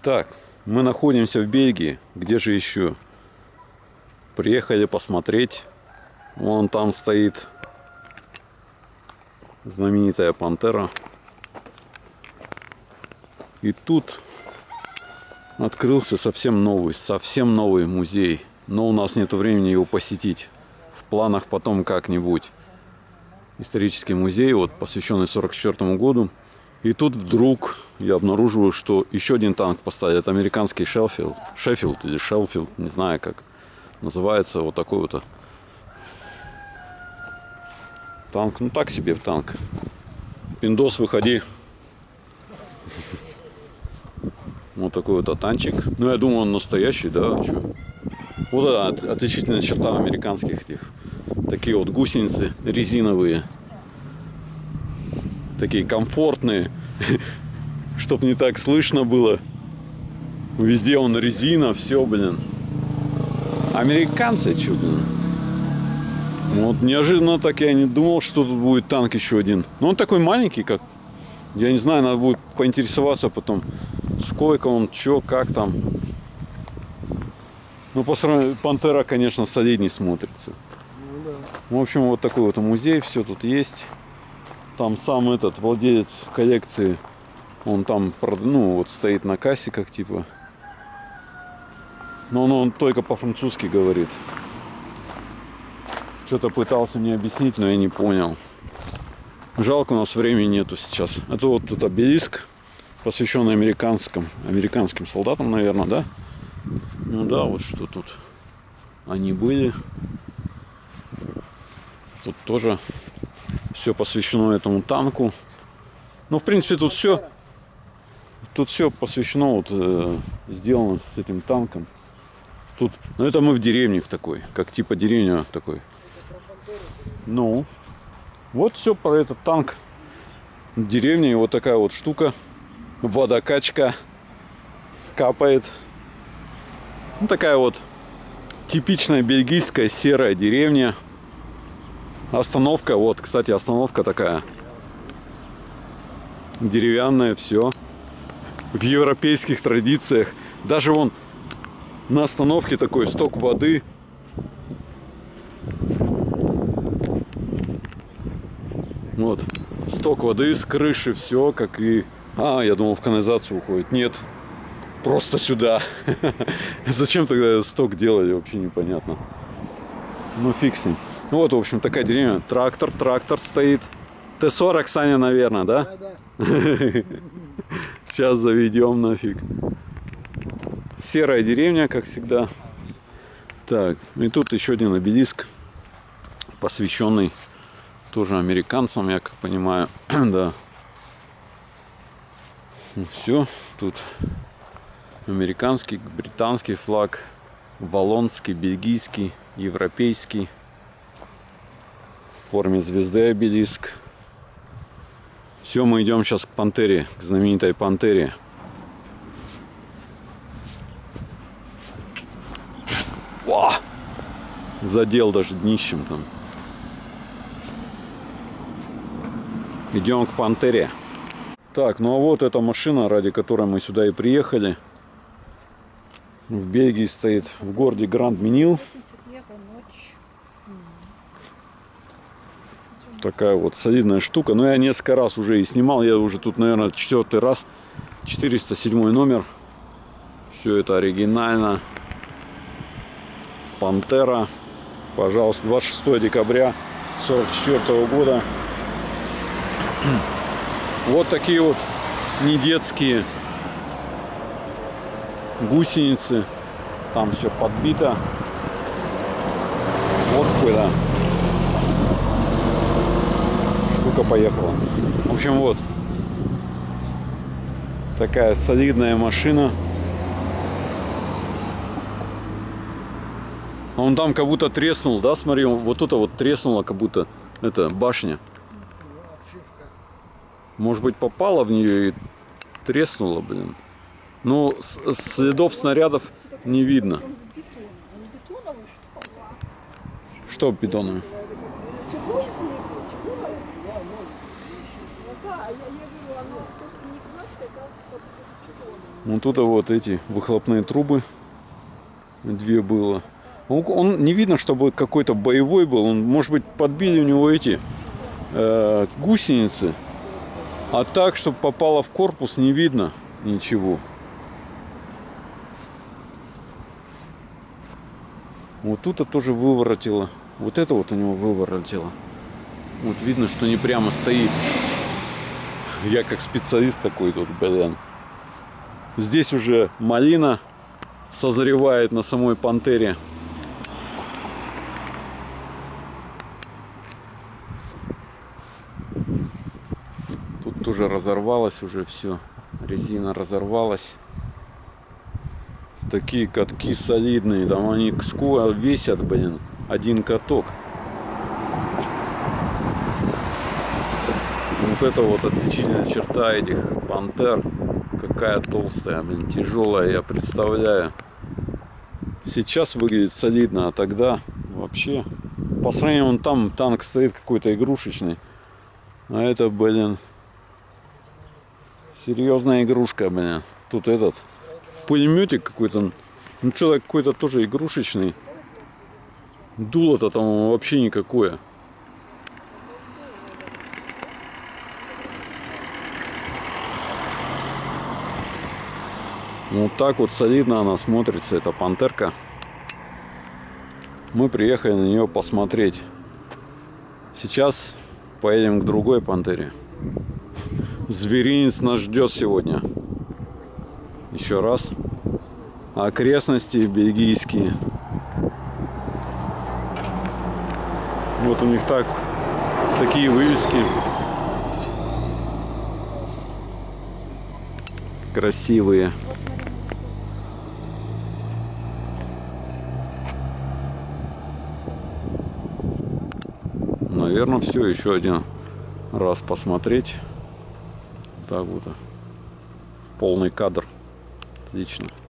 Так, мы находимся в Бельгии. Где же еще? Приехали посмотреть. Вон там стоит знаменитая пантера. И тут открылся совсем новый музей. Но у нас нет времени его посетить. В планах потом как-нибудь. Исторический музей, вот, посвященный 1944 году. И тут вдруг я обнаруживаю, что еще один танк поставили. Это американский Шеффилд или Шелфилд, не знаю как называется. Вот такой вот танк. Ну так себе танк. Пиндос, выходи. Вот такой вот танчик. Ну я думаю, он настоящий, да? Чё? Вот это отличительная черта американских этих. Такие вот гусеницы резиновые. Такие комфортные. Чтоб не так слышно было. Везде он резина, все, блин. Американцы, чё, блин. Вот неожиданно так я не думал, что тут будет танк еще один. Но он такой маленький, как... Я не знаю, надо будет поинтересоваться потом. Сколько он, чё, как там. Ну, по сравнению, Пантера, конечно, солидней смотрится. Ну, да. В общем, вот такой вот музей, все тут есть. Там сам этот владелец коллекции, он там, ну, вот стоит на кассе, как типа. Но он только по-французски говорит. Что-то пытался мне объяснить, но я не понял. Жалко, у нас времени нету сейчас. Это вот тут обелиск, посвященный американским солдатам, наверное, да? Ну да, вот что тут они были. Тут тоже все посвящено этому танку. Ну, в принципе, тут все посвящено, вот, сделано с этим танком. Тут, ну, это мы в деревне в такой, как типа деревня такой. Ну, вот все про этот танк. Деревня, и вот такая вот штука. Водокачка капает. Ну, такая вот типичная бельгийская серая деревня. Остановка, вот, кстати, остановка такая деревянная, все в европейских традициях. Даже вон на остановке такой сток воды. Вот, сток воды с крыши, все как и... А, я думал, в канализацию уходит. Нет, просто сюда. Зачем тогда сток делали, вообще непонятно. Ну, фиг с ним. Вот, в общем, такая деревня. Трактор стоит. Т-40, Саня, наверное, да? Да. Сейчас заведем нафиг. Серая деревня, как всегда. Так, и тут еще один обелиск, посвященный тоже американцам, я как понимаю. Да. Все, тут американский, британский флаг, валлонский, бельгийский, европейский. В форме звезды обелиск. Все, мы идем сейчас к пантере, к знаменитой пантере. О! Задел даже днищем там. Идем к пантере. Так, ну а вот эта машина, ради которой мы сюда и приехали. В Бельгии стоит, в городе Гранд-Менил. Такая вот солидная штука. Но я несколько раз уже и снимал. Я уже тут, наверное, 4-й раз. 407 номер. Все это оригинально. Пантера. Пожалуйста, 26 декабря 1944 года. Вот такие вот недетские гусеницы. Там все подбито. Вот куда. Поехала. В общем, вот такая солидная машина. А он там как будто треснул, да? Смотри, вот тут вот треснула, как будто это башня. Может быть, попала в нее и треснула, блин. Но следов снарядов не видно. Что бетоновый? Вот тут вот эти выхлопные трубы. 2 было. Он не видно, чтобы какой-то боевой был. Он, может быть, подбили у него эти гусеницы. А так, чтобы попало в корпус, не видно ничего. Вот тут тоже выворотило. Вот это вот у него выворотило. Вот видно, что не прямо стоит. Я как специалист такой тут, блин. Здесь уже малина созревает на самой пантере. Тут тоже разорвалось уже все. Резина разорвалась. Такие катки солидные. Там они сколько весят, блин. Один каток. Вот это вот отличительная черта этих пантер. Какая толстая, блин, тяжелая, я представляю. Сейчас выглядит солидно, а тогда вообще. По сравнению, вон там танк стоит какой-то игрушечный. А это, блин, серьезная игрушка, блин. Тут этот пулеметик какой-то. Ну, человек какой-то тоже игрушечный. Дуло-то там вообще никакое. Вот так вот солидно она смотрится, эта пантерка. Мы приехали на нее посмотреть. Сейчас поедем к другой пантере. Зверинец нас ждет сегодня. Еще раз. Окрестности бельгийские. Вот у них такие вывески. Красивые. Наверное, все. Еще один раз посмотреть. Так вот. В полный кадр. Отлично.